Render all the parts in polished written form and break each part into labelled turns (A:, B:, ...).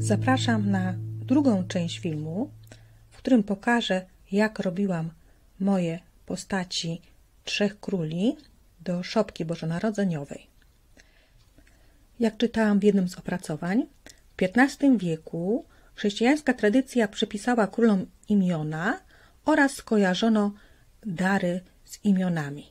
A: Zapraszam na drugą część filmu, w którym pokażę, jak robiłam moje postaci trzech króli do szopki bożonarodzeniowej. Jak czytałam w jednym z opracowań, w XV wieku chrześcijańska tradycja przypisała królom imiona oraz skojarzono dary z imionami.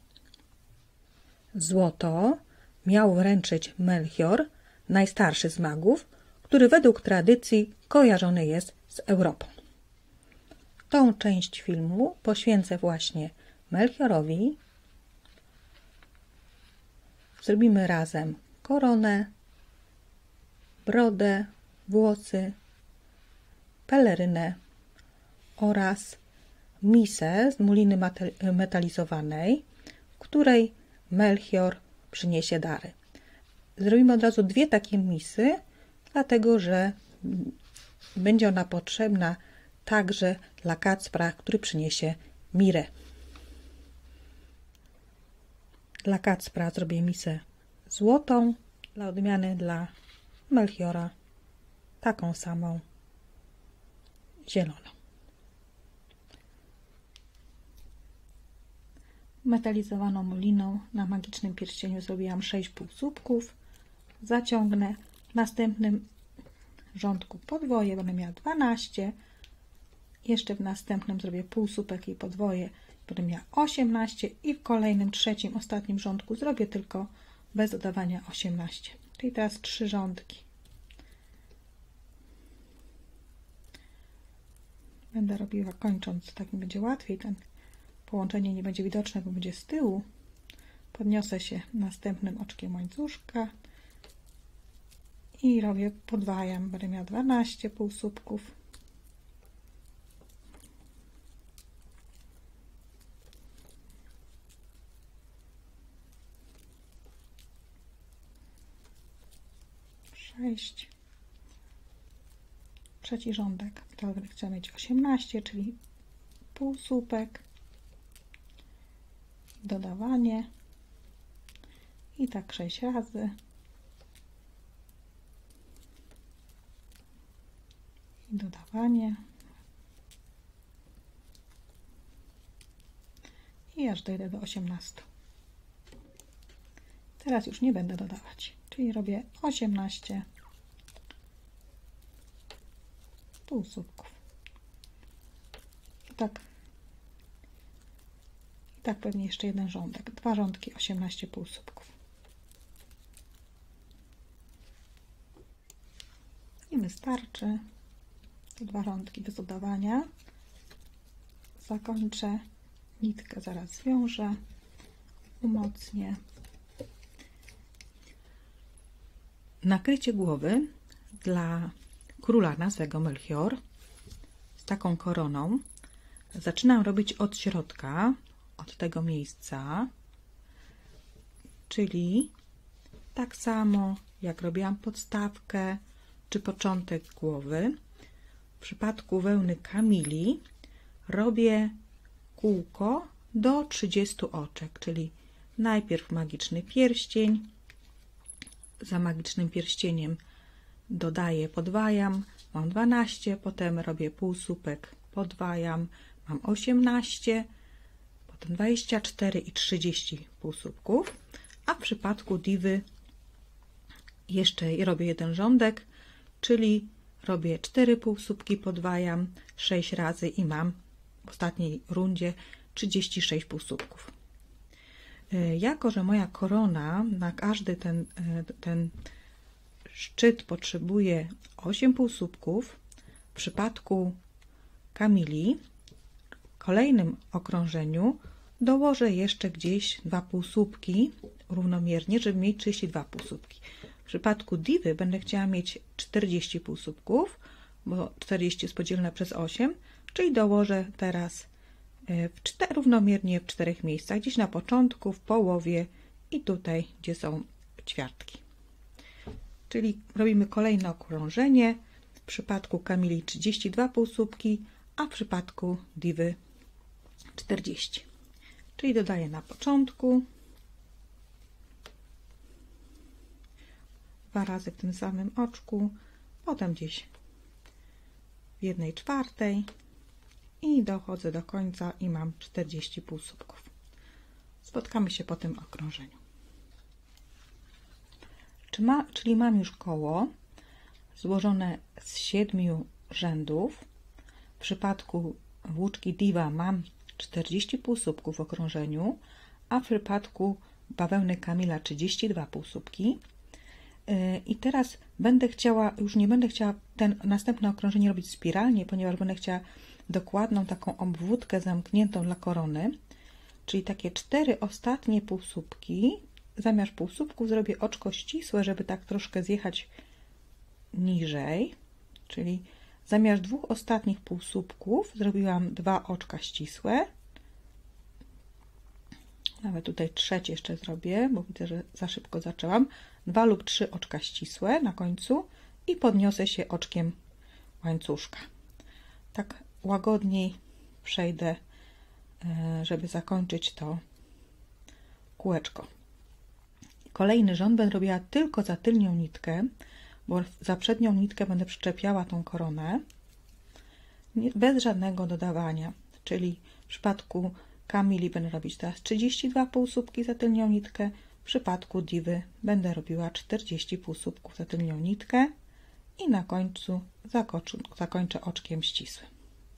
A: Złoto miał wręczyć Melchior, najstarszy z magów, który według tradycji kojarzony jest z Europą. Tą część filmu poświęcę właśnie Melchiorowi. Zrobimy razem koronę, brodę, włosy, pelerynę oraz misę z muliny metalizowanej, w której Melchior przyniesie dary. Zrobimy od razu dwie takie misy, dlatego że będzie ona potrzebna także dla Kacpra, który przyniesie mirę. Dla Kacpra zrobię misę złotą, dla odmiany dla Melchiora taką samą zieloną. Metalizowaną muliną na magicznym pierścieniu zrobiłam 6 półsłupków. Zaciągnę w następnym rządku podwoję, będę miała 12. Jeszcze w następnym zrobię półsłupek i podwoję, będę miała 18 i w kolejnym, trzecim, ostatnim rządku zrobię tylko bez dodawania 18. Czyli teraz 3 rządki. Będę robiła kończąc, tak mi będzie łatwiej, ten połączenie nie będzie widoczne, bo będzie z tyłu. Podniosę się następnym oczkiem łańcuszka i robię, podwajam, będę miała 12 półsłupków. Trzeci rządek, to chcę mieć 18, czyli półsłupek, dodawanie i tak 6 razy. I dodawanie. I aż dojdę do 18. Teraz już nie będę dodawać, czyli robię 18 półsłupków. I tak pewnie jeszcze jeden rządek. 2 rządki, 18 półsłupków. I wystarczy. 2 rządki bez dodawania. Zakończę. Nitkę zaraz zwiążę. Umocnię. Nakrycie głowy dla króla nazwego Melchior z taką koroną zaczynam robić od środka, od tego miejsca, czyli tak samo jak robiłam podstawkę czy początek głowy. W przypadku wełny kamili robię kółko do 30 oczek, czyli najpierw magiczny pierścień, za magicznym pierścieniem dodaję, podwajam, mam 12, potem robię półsłupek, podwajam, mam 18, potem 24 i 30 półsłupków, a w przypadku diwy jeszcze robię jeden rządek, czyli robię 4 półsłupki, podwajam 6 razy i mam w ostatniej rundzie 36 półsłupków. Jako że moja korona na każdy ten szczyt potrzebuje 8 półsłupków, w przypadku kamili w kolejnym okrążeniu dołożę jeszcze gdzieś 2 półsłupki równomiernie, żeby mieć 32 półsłupki. W przypadku diwy będę chciała mieć 40 półsłupków, bo 40 jest podzielone przez 8, czyli dołożę teraz równomiernie w 4 miejscach, gdzieś na początku, w połowie i tutaj, gdzie są ćwiartki. Czyli robimy kolejne okrążenie. W przypadku kamili 32 półsłupki, a w przypadku diwy 40. Czyli dodaję na początku 2 razy w tym samym oczku, potem gdzieś 1/4 i dochodzę do końca i mam 40 półsłupków. Spotkamy się po tym okrążeniu. Czyli mam już koło złożone z 7 rzędów. W przypadku włóczki Diva mam 40 półsłupków w okrążeniu, a w przypadku bawełny Kamila 32 półsłupki. I teraz już nie będę chciała następne okrążenie robić spiralnie, ponieważ będę chciała dokładną taką obwódkę zamkniętą dla korony, czyli takie 4 ostatnie półsłupki. Zamiast półsłupków zrobię oczko ścisłe, żeby tak troszkę zjechać niżej, czyli zamiast 2 ostatnich półsłupków zrobiłam 2 oczka ścisłe. Nawet tutaj trzecie jeszcze zrobię, bo widzę, że za szybko zaczęłam. 2 lub 3 oczka ścisłe na końcu i podniosę się oczkiem łańcuszka. Tak łagodniej przejdę, żeby zakończyć to kółeczko. Kolejny rząd będę robiła tylko za tylnią nitkę, bo za przednią nitkę będę przyczepiała tą koronę bez żadnego dodawania, czyli w przypadku Kamili będę robić teraz 32 półsłupki za tylnią nitkę, w przypadku Divy będę robiła 40 półsłupków za tylnią nitkę i na końcu zakończę oczkiem ścisłym.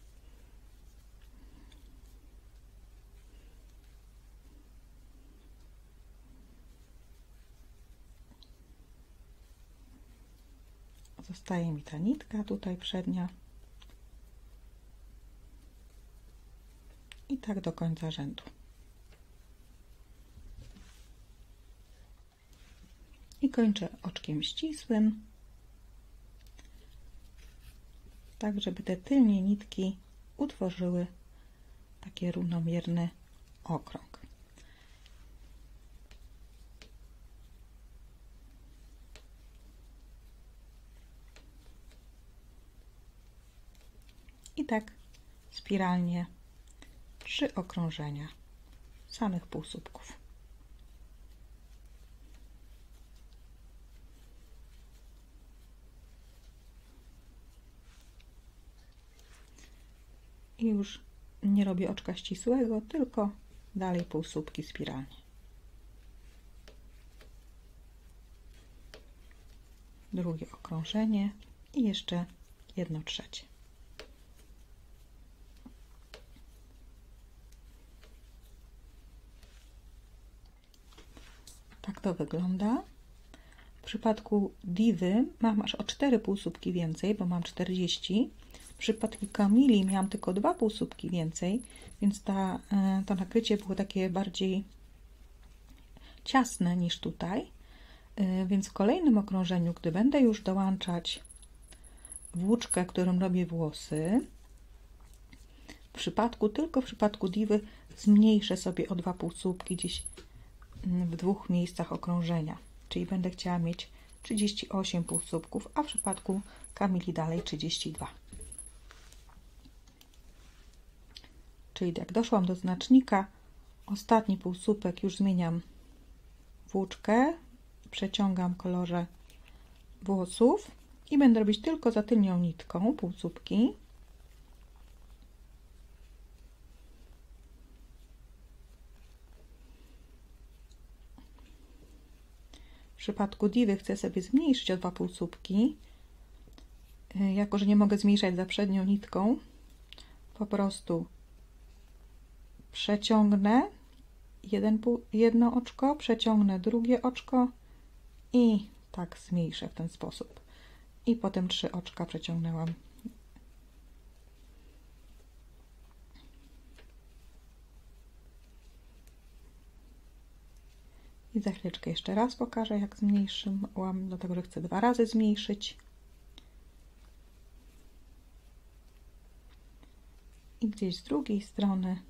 A: Zostaje mi ta nitka tutaj przednia i tak do końca rzędu. I kończę oczkiem ścisłym, tak żeby te tylnie nitki utworzyły taki równomierny okrąg. I tak spiralnie 3 okrążenia samych półsłupków. I już nie robię oczka ścisłego, tylko dalej półsłupki spiralnie. Drugie okrążenie i jeszcze 1/3. Tak to wygląda. W przypadku Divy mam aż o 4 półsłupki więcej, bo mam 40. W przypadku Kamili miałam tylko 2 półsłupki więcej, więc to nakrycie było takie bardziej ciasne niż tutaj. Więc w kolejnym okrążeniu, gdy będę już dołączać włóczkę, którą robię włosy, tylko w przypadku Divy zmniejszę sobie o 2 półsłupki gdzieś w 2 miejscach okrążenia, czyli będę chciała mieć 38 półsłupków, a w przypadku Kamili dalej 32. Czyli jak doszłam do znacznika, ostatni półsłupek już zmieniam włóczkę, przeciągam kolorze włosów i będę robić tylko za tylnią nitką półsłupki. W przypadku Divy chcę sobie zmniejszyć o 2 półsłupki. Jako że nie mogę zmniejszać za przednią nitką, po prostu przeciągnę jedno oczko, przeciągnę drugie oczko i tak zmniejszę w ten sposób. I potem 3 oczka przeciągnęłam. I za chwileczkę jeszcze raz pokażę, jak zmniejszyłam, dlatego że chcę 2 razy zmniejszyć. I gdzieś z drugiej strony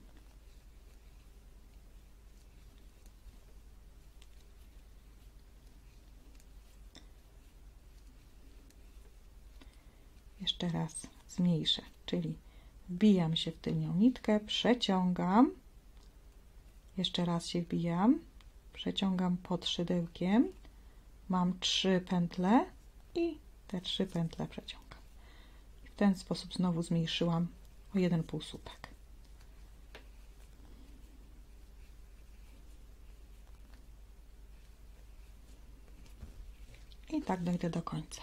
A: jeszcze raz zmniejszę, czyli wbijam się w tylnią nitkę, przeciągam, jeszcze raz się wbijam, przeciągam pod szydełkiem, mam 3 pętle i te 3 pętle przeciągam. ten sposób znowu zmniejszyłam o jeden półsłupek. I tak dojdę do końca.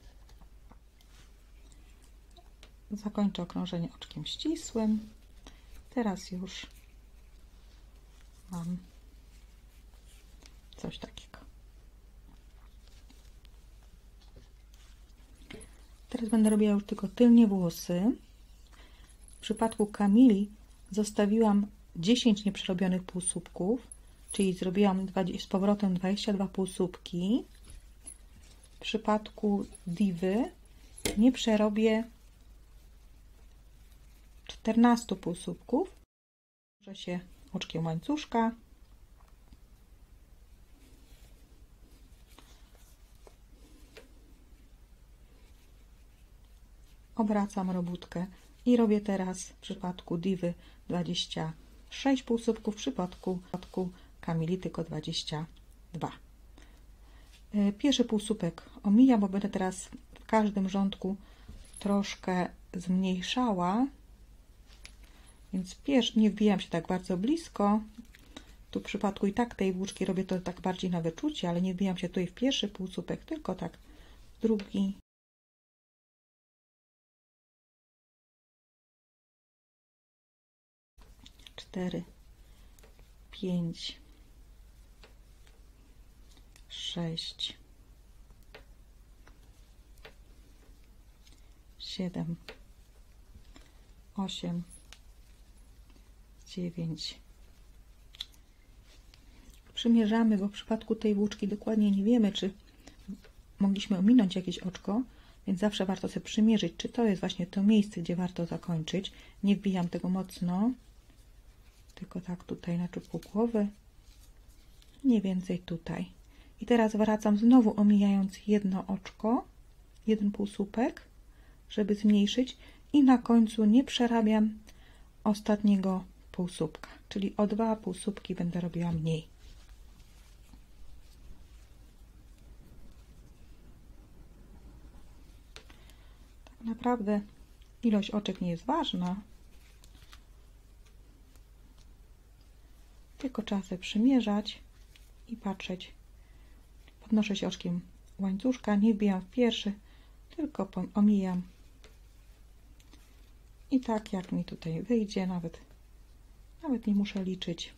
A: Zakończę okrążenie oczkiem ścisłym. Teraz już mam coś takiego. Teraz będę robiła już tylko tylnie włosy. W przypadku Kamili zostawiłam 10 nieprzerobionych półsłupków, czyli zrobiłam z powrotem 22 półsłupki. W przypadku Diwy nie przerobię 14 półsłupków. Wiąże się oczkiem łańcuszka. Obracam robótkę i robię teraz w przypadku Diwy 26 półsłupków, w przypadku Kamili tylko 22. Pierwszy półsłupek omijam, bo będę teraz w każdym rządku troszkę zmniejszała, więc nie wbijam się tak bardzo blisko. Tu w przypadku i tak tej włóczki robię to tak bardziej na wyczucie, ale nie wbijam się tutaj w pierwszy półsłupek, tylko tak w drugi. Cztery, 5, 6, 7, 8, 9. Przymierzamy, bo w przypadku tej włóczki dokładnie nie wiemy, czy mogliśmy ominąć jakieś oczko, więc zawsze warto sobie przymierzyć, czy to jest właśnie to miejsce, gdzie warto zakończyć. Nie wbijam tego mocno, tylko tak tutaj na czubku głowy, mniej więcej tutaj. I teraz wracam znowu omijając jedno oczko, jeden półsłupek, żeby zmniejszyć i na końcu nie przerabiam ostatniego półsłupka, czyli o 2 półsłupki będę robiła mniej. Tak naprawdę ilość oczek nie jest ważna, tylko trzeba sobie przymierzać i patrzeć. Podnoszę się oczkiem łańcuszka, nie wbijam w pierwszy, tylko omijam. I tak jak mi tutaj wyjdzie, nawet nie muszę liczyć.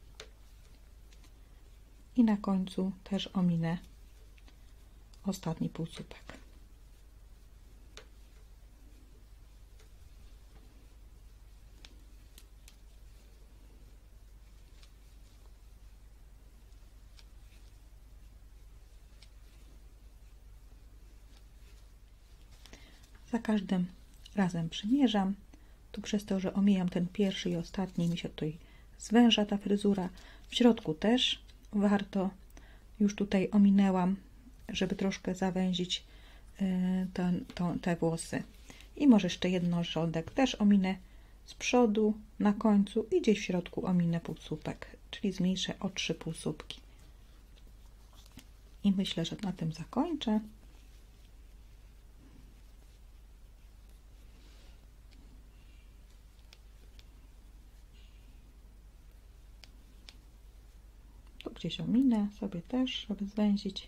A: I na końcu też ominę ostatni półsłupek. Za każdym razem przymierzam. Tu przez to, że omijam ten pierwszy i ostatni, mi się tutaj zwęża ta fryzura. W środku też warto. Już tutaj ominęłam, żeby troszkę zawęzić te włosy. I może jeszcze jedno rządek też ominę z przodu, na końcu i gdzieś w środku ominę półsłupek, czyli zmniejszę o 3 półsłupki. I myślę, że na tym zakończę. Tu gdzieś ominę sobie też, żeby zwęzić.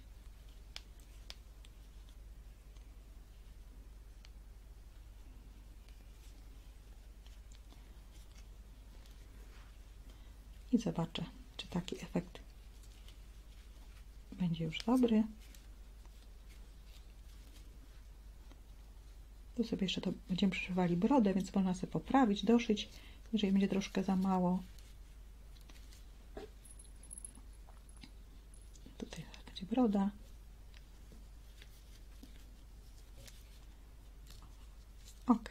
A: I zobaczę, czy taki efekt będzie już dobry. Tu sobie jeszcze to będziemy przyszywali brodę, więc można sobie poprawić, doszyć, jeżeli będzie troszkę za mało. Tutaj będzie broda. Ok.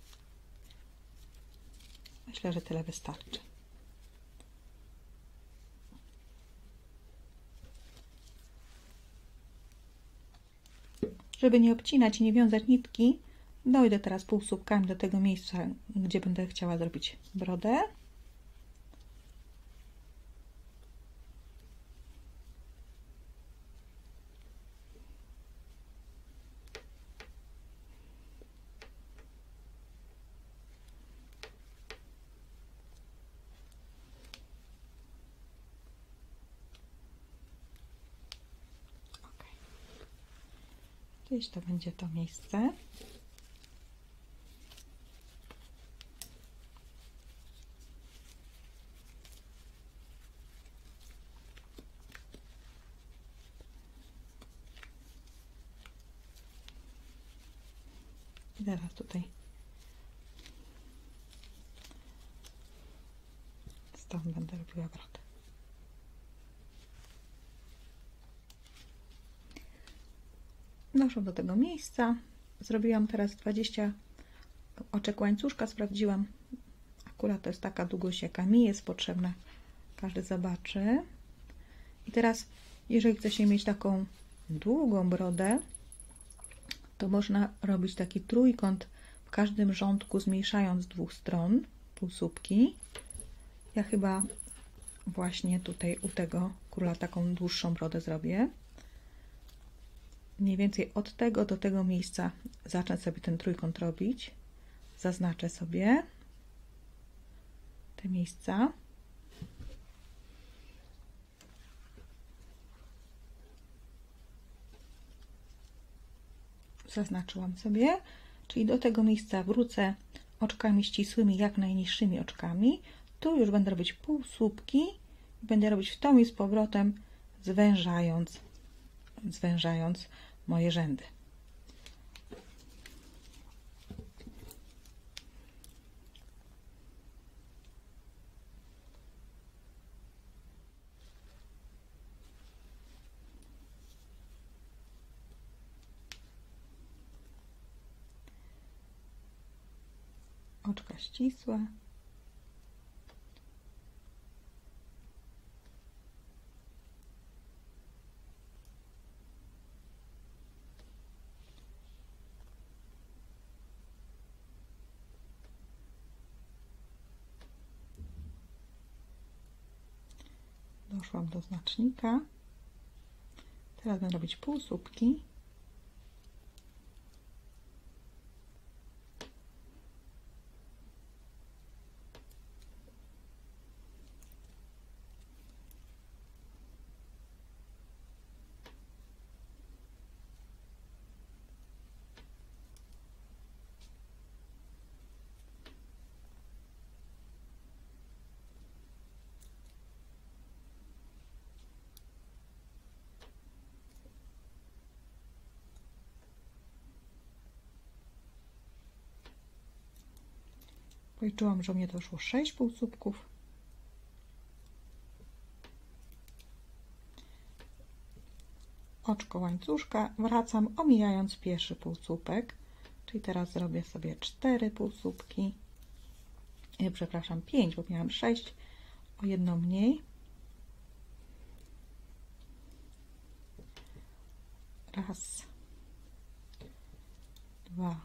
A: Myślę, że tyle wystarczy. Żeby nie obcinać i nie wiązać nitki, dojdę teraz półsłupkami do tego miejsca, gdzie będę chciała zrobić brodę. Gdzieś to będzie to miejsce. I teraz tutaj stąd będę robiła brodę. Doszłam do tego miejsca. Zrobiłam teraz 20 oczek łańcuszka. Sprawdziłam. Akurat to jest taka długość, jaka mi jest potrzebna. Każdy zobaczy. I teraz, jeżeli chce się mieć taką długą brodę, to można robić taki trójkąt w każdym rządku, zmniejszając z dwóch stron półsłupki. Ja chyba właśnie tutaj u tego króla taką dłuższą brodę zrobię. Mniej więcej od tego do tego miejsca zacznę sobie ten trójkąt robić. Zaznaczę sobie te miejsca. Zaznaczyłam sobie, czyli do tego miejsca wrócę oczkami ścisłymi, jak najniższymi oczkami. Tu już będę robić półsłupki i będę robić w tą i z powrotem, zwężając moje rzędy. Oczka ścisłe. Doszłam do znacznika. Teraz będę robić półsłupki. Policzyłam, że mnie doszło 6 półsłupków. Oczko łańcuszka, wracam omijając pierwszy półsłupek, czyli teraz zrobię sobie 4 półsłupki, przepraszam 5, bo miałam 6, o jedno mniej. Raz, 2,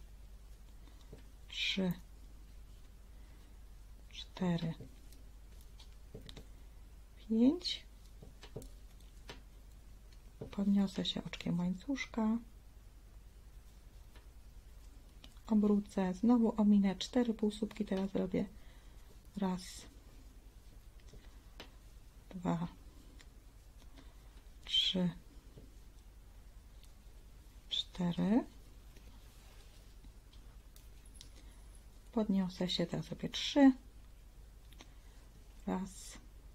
A: 3, 4, 5. Podniosę się oczkiem łańcuszka, obrócę, znowu ominę 4 półsłupki, teraz robię raz, 2, 3, 4. Podniosę się, teraz robię 3. Raz,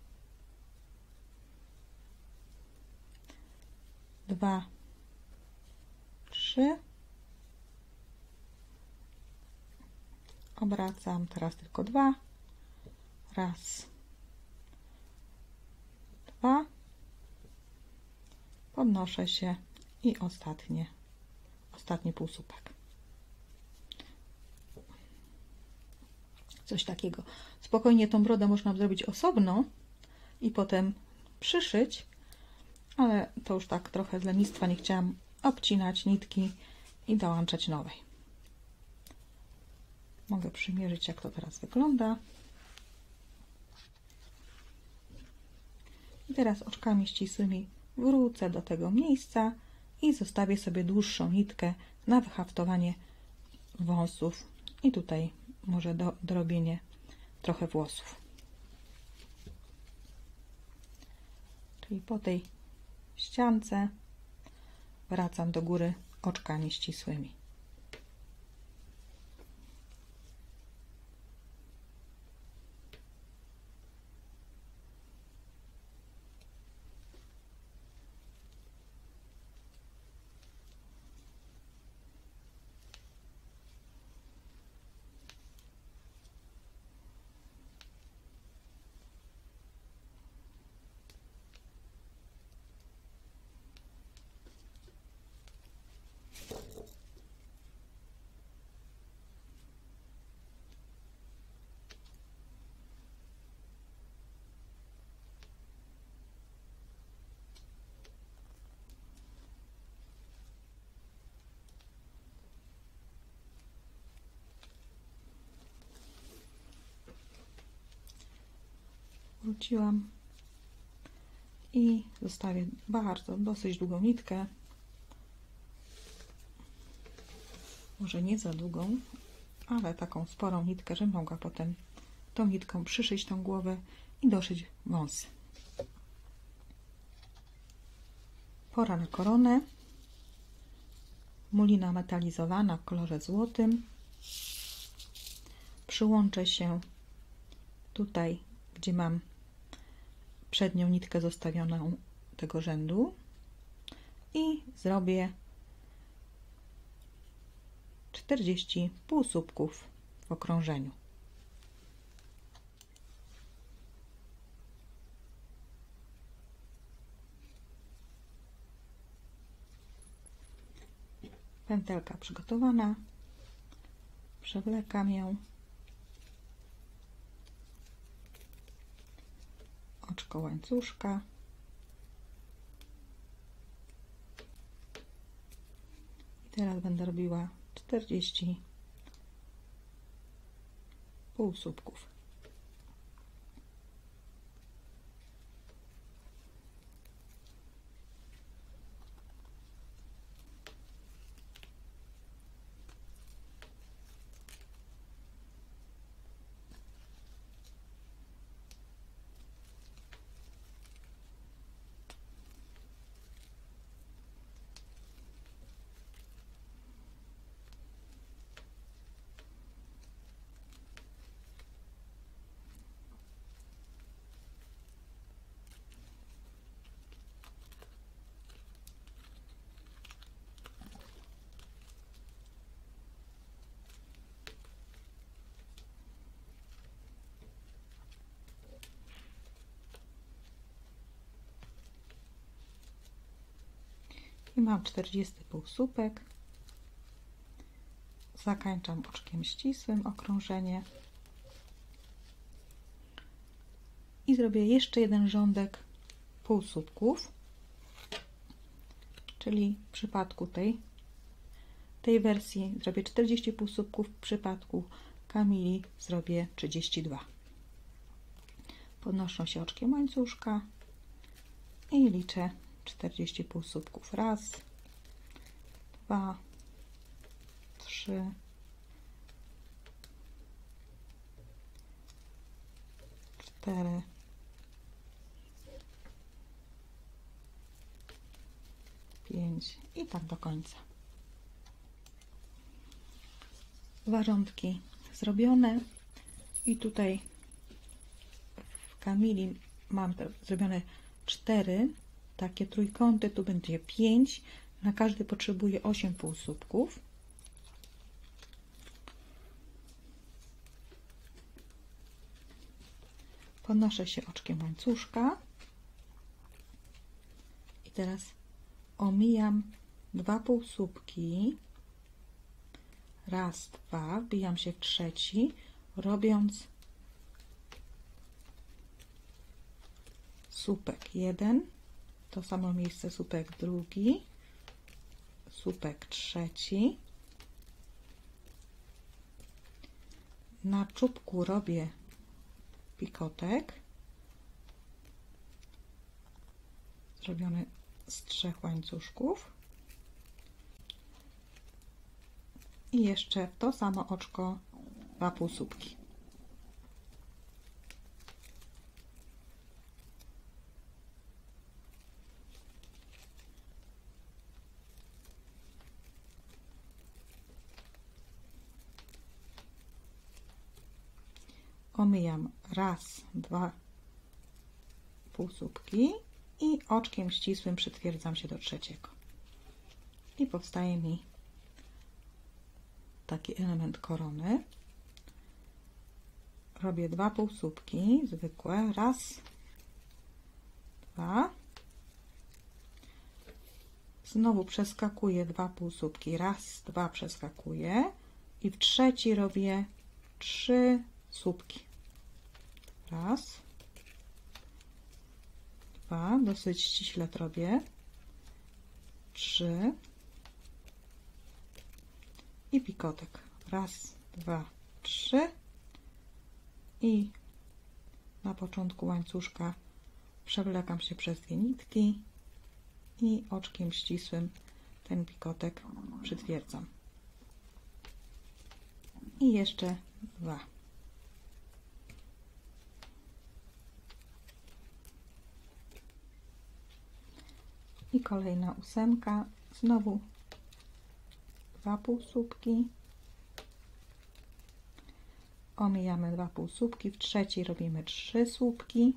A: 2, 3. Obracam, teraz tylko 2. Raz, 2. Podnoszę się i ostatni półsłupek. Coś takiego. Spokojnie tą brodę można zrobić osobno i potem przyszyć, ale to już tak trochę z lenistwa nie chciałam obcinać nitki i dołączać nowej. Mogę przymierzyć, jak to teraz wygląda. I teraz oczkami ścisłymi wrócę do tego miejsca i zostawię sobie dłuższą nitkę na wyhaftowanie wąsów i tutaj może dorobienie trochę włosów. Czyli po tej ściance wracam do góry oczkami ścisłymi. Wróciłam i zostawię dosyć długą nitkę, może nie za długą, ale taką sporą nitkę, żebym mogła potem tą nitką przyszyć tą głowę i doszyć wąsy. Pora na koronę. Mulina metalizowana w kolorze złotym. Przyłączę się tutaj, gdzie mam przednią nitkę zostawioną tego rzędu i zrobię 40 półsłupków w okrążeniu. Pętelka przygotowana, przewlekam ją, oczko łańcuszka i teraz będę robiła 40 półsłupków. I mam 40 półsłupek. Zakończam oczkiem ścisłym okrążenie i zrobię jeszcze jeden rządek półsłupków, czyli w przypadku tej wersji zrobię 40 półsłupków, w przypadku Kamili zrobię 32. Podnoszę się oczkiem łańcuszka i liczę 40 półsłupków. Raz, 2, 3, 4, 5 i tak do końca. Dwa rządki zrobione i tutaj w Kamili mam zrobione 4 takie trójkąty, tu będzie 5, na każdy potrzebuję 8 półsłupków. Podnoszę się oczkiem łańcuszka i teraz omijam 2 półsłupki, raz, 2, wbijam się w trzeci, robiąc słupek 1, to samo miejsce słupek drugi, słupek trzeci, na czubku robię pikotek zrobiony z 3 łańcuszków i jeszcze w to samo oczko 2 półsłupki. Omijam raz, dwa półsłupki i oczkiem ścisłym przytwierdzam się do trzeciego. I powstaje mi taki element korony. Robię 2 półsłupki zwykłe, raz, dwa, znowu przeskakuję 2 półsłupki, raz, dwa, przeskakuję i w trzeci robię 3 słupki, raz, dwa, dosyć ściśle to robię, 3 i pikotek, raz, dwa, 3 i na początku łańcuszka przewlekam się przez 2 nitki i oczkiem ścisłym ten pikotek przytwierdzam. I jeszcze 2. I kolejna 8. Znowu 2 półsłupki. Omijamy 2 półsłupki. W trzeciej robimy 3 słupki.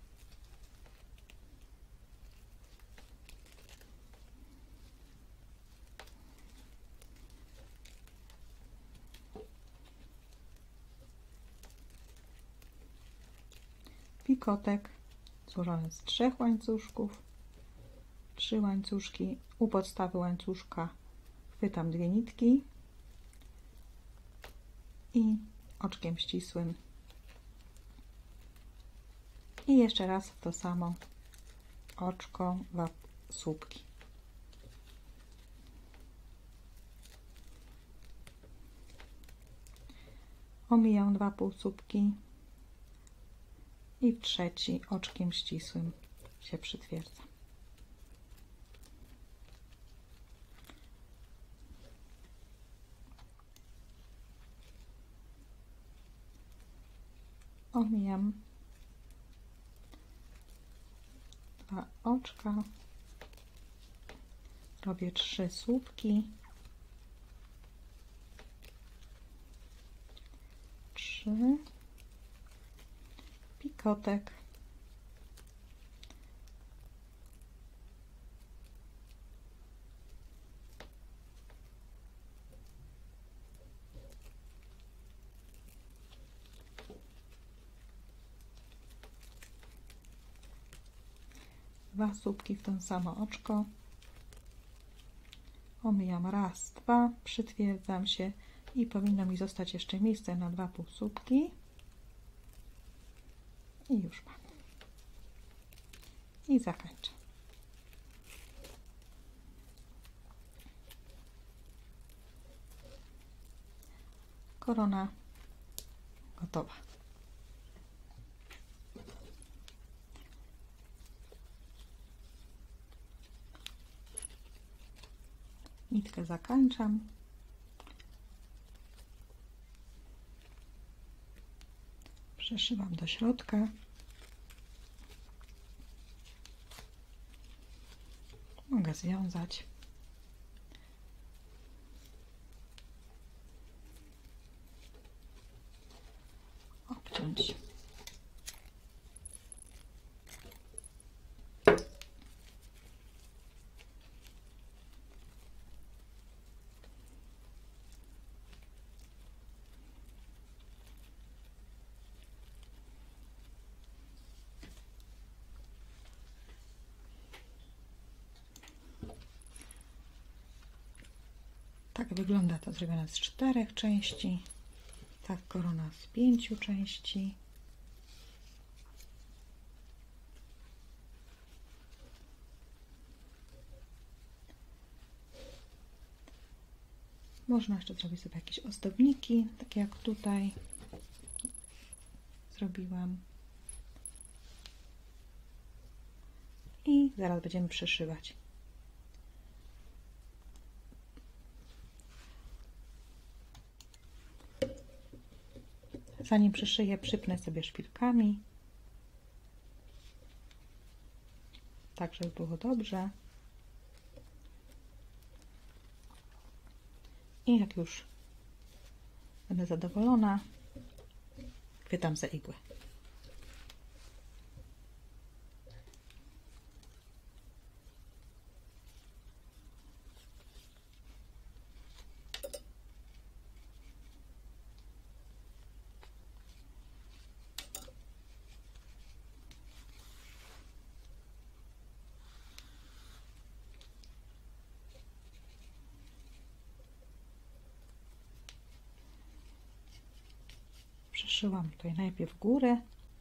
A: Pikotek złożony z 3 łańcuszków, 3 łańcuszki, u podstawy łańcuszka chwytam 2 nitki i oczkiem ścisłym i jeszcze raz to samo oczko, 2 słupki. Omijam 2 półsłupki i w trzeci oczkiem ścisłym się przytwierdzam. Omijam 2 oczka, robię 3 słupki, 3, pikotek, dwa słupki w to samo oczko, omijam raz, dwa, przytwierdzam się i powinno mi zostać jeszcze miejsce na 2 półsłupki i już mam. I zakończę. Korona gotowa. Nitkę zakończam. Przeszywam do środka. Mogę związać. Obciąć. Tak wygląda to zrobione z 4 części. Tak korona z 5 części. Można jeszcze zrobić sobie jakieś ozdobniki, tak jak tutaj zrobiłam. I zaraz będziemy przyszywać. Zanim przyszyję, przypnę sobie szpilkami, tak żeby było dobrze. I jak już będę zadowolona, chwytam za igłę. Przeszyłam tutaj najpierw górę,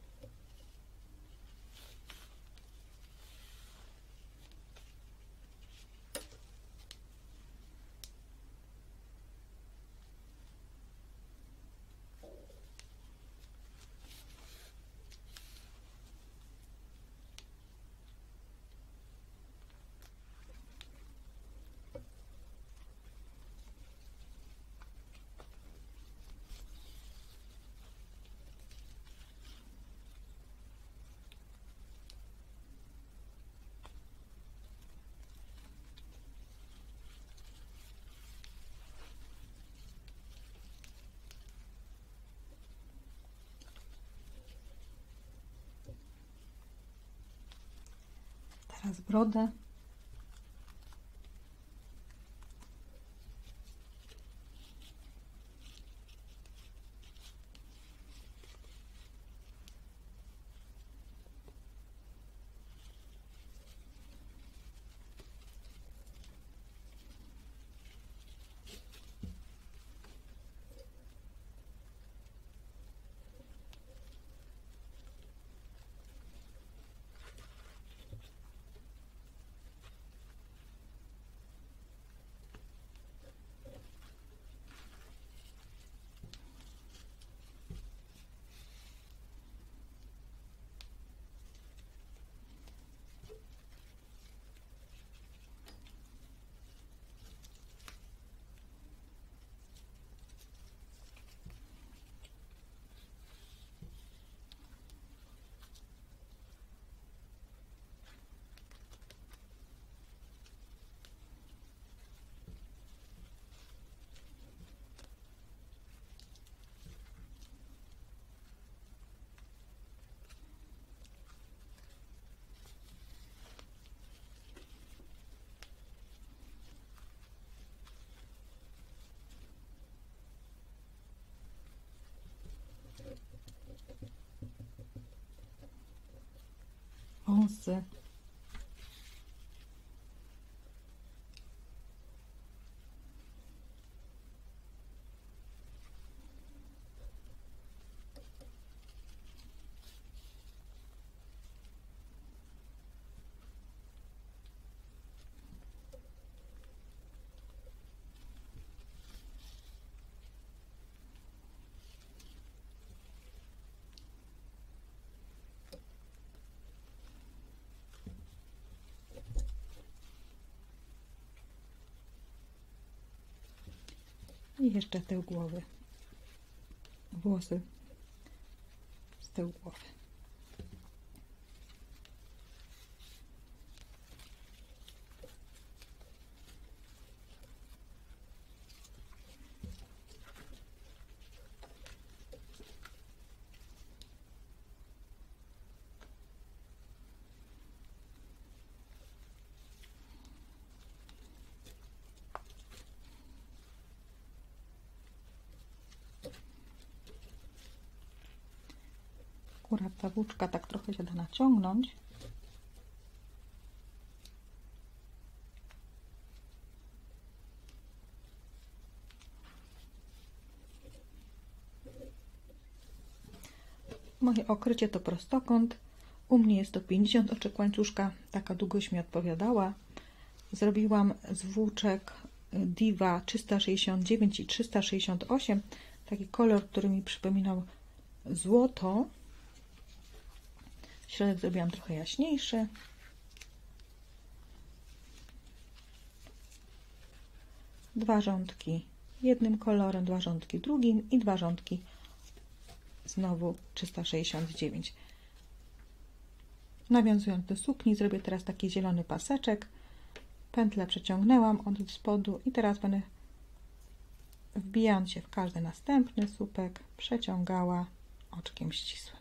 A: teraz brodę. Wąsy. I jeszcze tył głowy. Włosy z tyłu głowy. Akurat ta włóczka tak trochę się da naciągnąć. Moje okrycie to prostokąt. U mnie jest to 50 oczek łańcuszka. Taka długość mi odpowiadała. Zrobiłam z włóczek Diva 369 i 368. Taki kolor, który mi przypominał złoto. Środek zrobiłam trochę jaśniejszy. Dwa rządki jednym kolorem, dwa rządki drugim i dwa rządki znowu 369. Nawiązując do sukni, zrobię teraz taki zielony paseczek. Pętlę przeciągnęłam od spodu i teraz będę, wbijając się w każdy następny słupek, przeciągała. O. oczkiem ścisłym.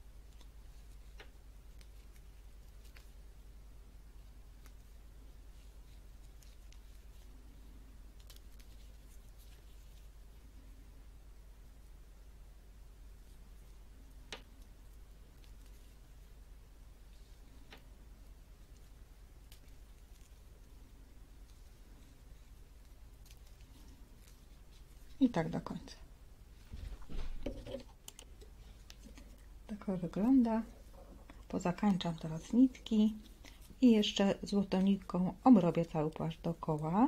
A: I tak do końca. Tak wygląda. Pozakańczam teraz nitki i jeszcze złotą nitką obrobię cały płaszcz dookoła.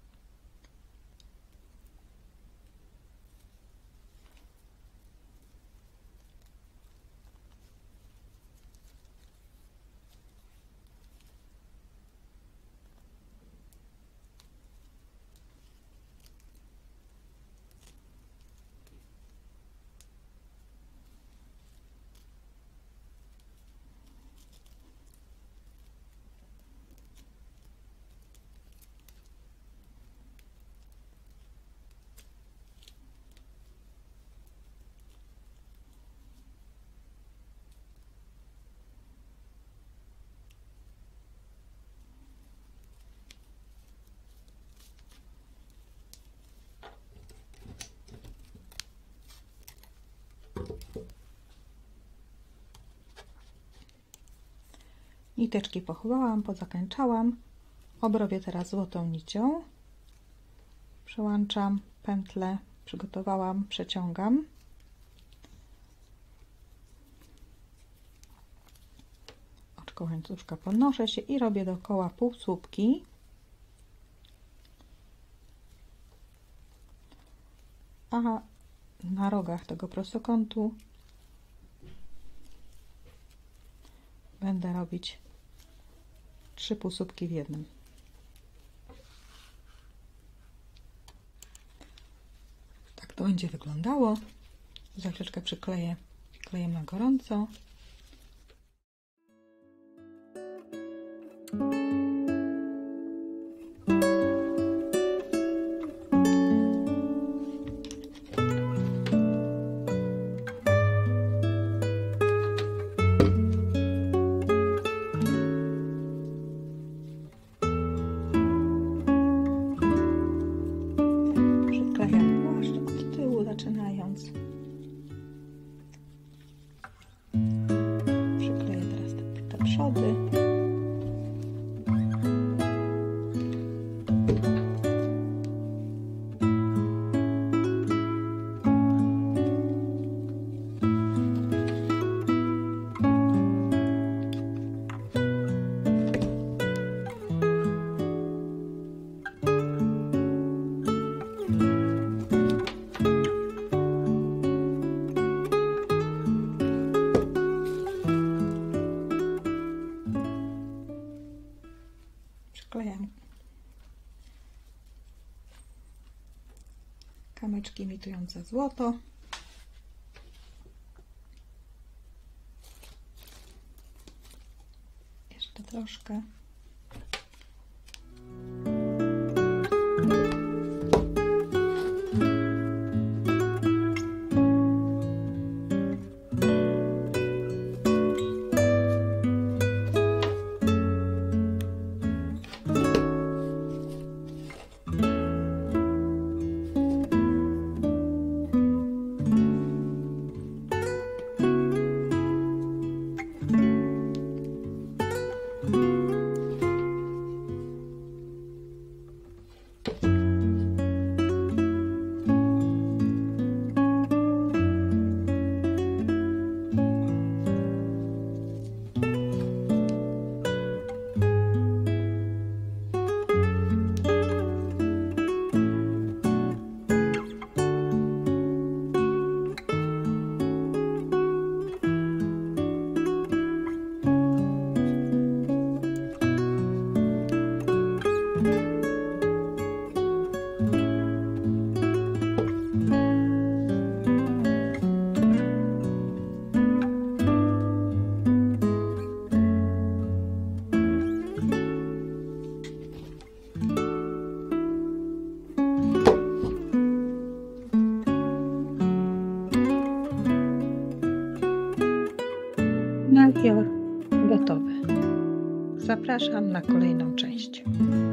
A: Niteczki pochowałam, pozakańczałam. Obrobię teraz złotą nicią. Przełączam pętlę, przygotowałam, przeciągam. Oczko łańcuszka podnoszę się i robię dookoła półsłupki. A na rogach tego prostokątu będę robić 3 półsłupki w jednym. Tak to będzie wyglądało. Za chwileczkę przykleję klejem na gorąco. Przykleję teraz te przody. Przyklejam kamyczki imitujące złoto. Jeszcze troszkę. gotowe. Zapraszam na kolejną część.